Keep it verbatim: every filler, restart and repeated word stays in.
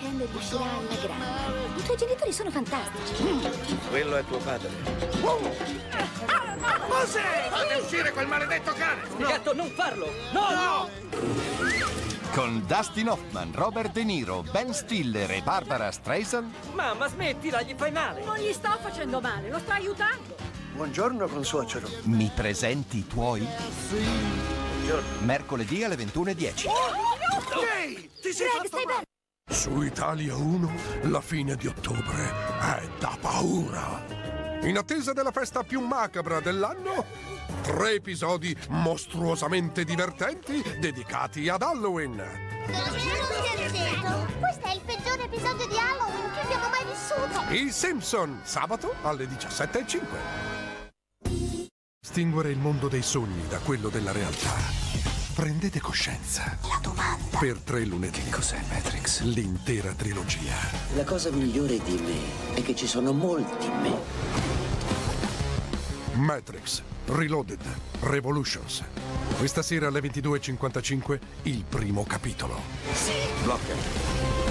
weekend riuscirà alla grande. I tuoi genitori sono fantastici. Quello è tuo padre. Cos'è? Fate uscire quel maledetto cane! Spiegato, non farlo! No! No! Con Dustin Hoffman, Robert De Niro, Ben Stiller e Barbara Streisand. Mamma, smettila, gli fai male! Non gli sto facendo male, lo sto aiutando. Buongiorno, consuocero. Mi presenti i tuoi? Buongiorno. Mercoledì alle ventuno e dieci. Ehi, ti sei Greg, fatto stai male? bene? Su Italia uno, la fine di ottobre è da paura. In attesa della festa più macabra dell'anno, tre episodi mostruosamente divertenti dedicati ad Halloween. Questo è il peggiore episodio di Halloween che abbiamo mai vissuto. I Simpson, sabato alle diciassette e cinque. Distinguere il mondo dei sogni da quello della realtà. Prendete coscienza. La domanda. Per tre lunedì. Cos'è Matrix? L'intera trilogia. La cosa migliore di me è che ci sono molti me. Matrix, Reloaded, Revolutions. Questa sera alle ventidue e cinquantacinque il primo capitolo. Blocca.